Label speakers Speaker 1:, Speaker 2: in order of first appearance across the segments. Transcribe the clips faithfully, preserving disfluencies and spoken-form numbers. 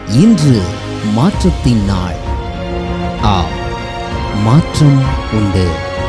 Speaker 1: இன்று மாற்றத்தின் நாள். ஆ மாற்றம் உண்டு.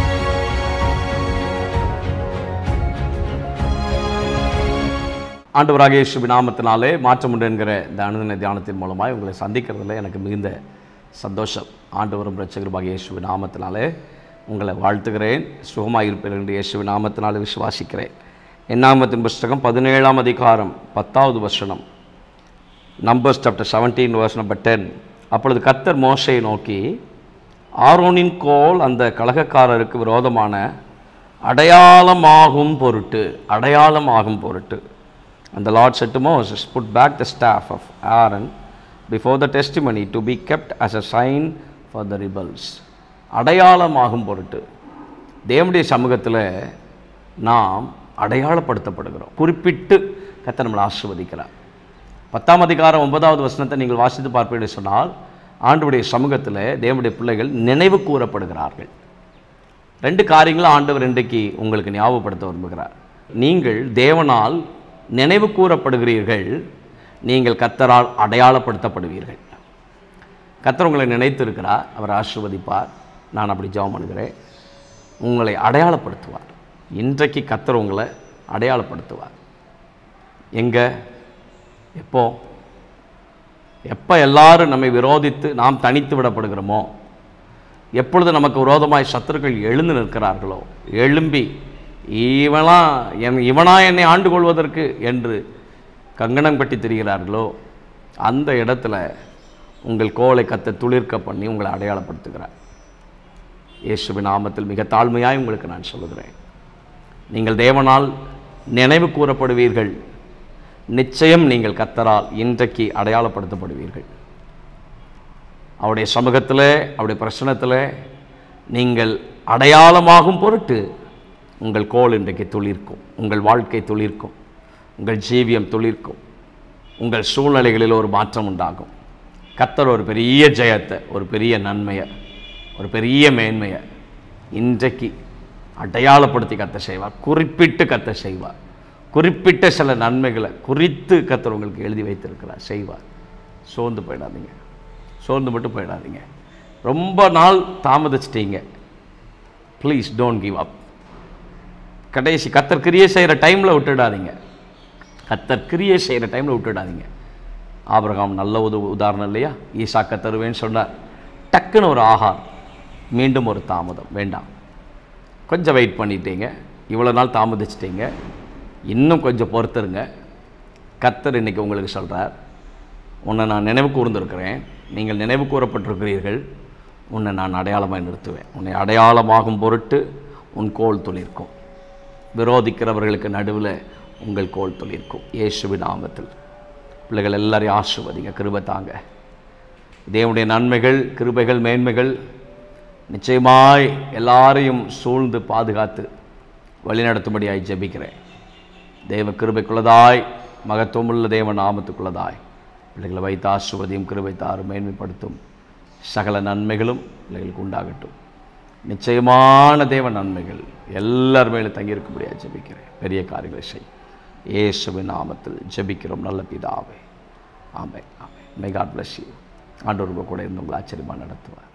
Speaker 2: ஆண்டவராகிய இயேசுவின் நாமத்தினாலே மாற்றம் உண்டு என்கிற இந்த அனுதின தியானத்தின் மூலமாய் உங்களை சந்திக்கிறதுல எனக்கு மிகுந்த சந்தோஷம். ஆண்டவரும் இரட்சகருமாகிய இயேசுவின் நாமத்தினாலே உங்களை வாழ்த்துகிறேன். சுகமாக இருப்பேன் என்று இயேசுவின் நாமத்தினாலே விசுவாசிக்கிறேன். என்னாமத்தின் புஸ்தகம் பதினேழாம் அதிகாரம் பத்தாவது வசனம், numbers chapter seventeen verse number ten. அப்பொழுது கர்த்தர் மோசையை நோக்கி, ஆரோனின் கோல் அந்த கலகக்காரருக்கு விரோதமான அடையாளமாகும் பொருட்டு அடையாளமாகும் பொருட்டு And the Lord said to Moses, put back the staff of Aaron before the testimony to be kept as a sign for the rebels. அடையாளமாகும் பொருட்டு தேவனுடைய சமூகத்தில் நாம் அடையாளப்படுத்தப்படுகிறோம். குறிப்பிட்டு கர்த்தர் நம்மளை ஆசீர்வதிக்கிறார். பத்தாம் அதிகாரம் ஒன்பதாவது வசனத்தை நீங்கள் வாசித்து பார்ப்பீர்கள் சொன்னால், ஆண்டவருடைய சமூகத்தில் தேவனுடைய பிள்ளைகள் நினைவு கூறப்படுகிறார்கள். ரெண்டு காரியங்களும் ஆண்டவர் இன்றைக்கு உங்களுக்கு ஞாபகப்படுத்த விரும்புகிறார். நீங்கள் தேவனால் நினைவு கூறப்படுகிறீர்கள், நீங்கள் கர்த்தரால் அடையாளப்படுத்தப்படுவீர்கள். கர்த்தர் உங்களை நினைத்திருக்கிறார், அவர் ஆசீர்வதிப்பார். நான் அப்படி ஜெபம் பண்ணுகிறேன். உங்களை அடையாளப்படுத்துவார். இன்றைக்கு கர்த்தர் உங்களை அடையாளப்படுத்துவார். எங்கே, எப்போ எப்போ எல்லாரும் நம்மை விரோதித்து நாம் தனித்து விடப்படுகிறோமோ, எப்பொழுது நமக்கு விரோதமாய் சத்துருக்கள் எழுந்து நிற்கிறார்களோ, எழும்பி இவனா என் இவனா என்னை ஆண்டு கொள்வதற்கு என்று கங்கணம் கட்டி திரிகிறார்களோ, அந்த இடத்துல உங்கள் கோலை கத்த துளிர்க்க பண்ணி உங்களை அடையாளப்படுத்துகிறார். இயேசுவின் நாமத்தில் மிக தாழ்மையாய் உங்களுக்கு நான் சொல்லுகிறேன், நீங்கள் தேவனால் நினைவு கூறப்படுவீர்கள். நிச்சயம் நீங்கள் கர்த்தரால் இன்றைக்கு அடையாளப்படுத்தப்படுவீர்கள். அவருடைய சமூகத்தில், அவருடைய பிரசனத்தில் நீங்கள் அடையாளமாகும் பொருட்டு உங்கள் கோல் இன்றைக்கு துளிர்க்கும், உங்கள் வாழ்க்கை துளிர்க்கும், உங்கள் ஜீவியம் துளிர்க்கும், உங்கள் சூழ்நிலைகளில் ஒரு மாற்றம் உண்டாகும். கர்த்தர் ஒரு பெரிய ஜெயத்தை, ஒரு பெரிய நன்மையை, ஒரு பெரிய மேன்மையை இன்றைக்கு அடையாளப்படுத்தி கர்த்தர் செய்வார். குறிப்பிட்டு கர்த்தர் செய்வார். குறிப்பிட்ட சில நன்மைகளை குறித்து கர்த்தர் உங்களுக்கு எழுதி வைத்திருக்கிறார், செய்வார். சோர்ந்து போயிடாதீங்க, சோர்ந்து மட்டும் போயிடாதீங்க. ரொம்ப நாள் தாமதிச்சிட்டீங்க, ப்ளீஸ் டோன்ட் கிவ் அப். கடைசி கர்த்தர் கிரியை செய்கிற டைமில் விட்டுடாதீங்க. கர்த்தர் கிரியை செய்கிற டைமில் விட்டுடாதீங்க. ஆபிரகாம் நல்ல ஒரு உதாரணம் இல்லையா? ஈசாக்க தருவேன்னு சொன்னார். டக்குன்னு ஒரு ஆகார், மீண்டும் ஒரு தாமதம். வேண்டாம், கொஞ்சம் வெயிட் பண்ணிட்டீங்க, இவ்வளோ நாள் தாமதிச்சிட்டீங்க, இன்னும் கொஞ்சம் பொறுத்துருங்க. கர்த்தர் இன்றைக்கி உங்களுக்கு சொல்கிறார், உன்னை நான் நினைவு கூர்ந்திருக்கிறேன், நீங்கள் நினைவு கூறப்பட்டிருக்கிறீர்கள், உன்னை நான் அடையாளமாக நிறுத்துவேன். உன்னை அடையாளமாகும் பொருட்டு உன் கோல் துளிர்க்கும். விரோதிக்கிறவர்களுக்கு நடுவில் உங்கள் கோல் துளிர்க்கும். இயேசுவின் நாமத்தில் பிள்ளைகள் எல்லாரையும் ஆசீர்வதிங்க, கிருபை தாங்க. தேவனுடைய நன்மைகள், கிருபைகள், மேன்மைகள் நிச்சயமாய் எல்லாரையும் சூழ்ந்து பாதுகாத்து வழிநடத்தும்படியாய் ஜெபிக்கிறேன். தேவ கிருபைக்குள்ளதாய், மகத்துவமுள்ள தேவ நாமத்துக்குள்ளதாய் பிள்ளைகளை வைத்து ஆசீர்வதியும், கிருபை தாரும், மேன்மைப்படுத்தும் சகல நன்மைகளும் பிள்ளைகளுக்கு உண்டாகட்டும். நிச்சயமான தேவ நன்மைகள் எல்லார் மேலும் தங்கியிருக்கும்படியாக ஜெபிக்கிறேன். பெரிய காரியங்களை செய். இயேசுவின் நாமத்தில் ஜெபிக்கிறோம் நல்ல பிதாவே. ஆமென், ஆமென். May God bless you. ஆண்டவர் உங்கள் கூட இருந்து உங்களை ஆச்சரியமாக நடத்துவார்.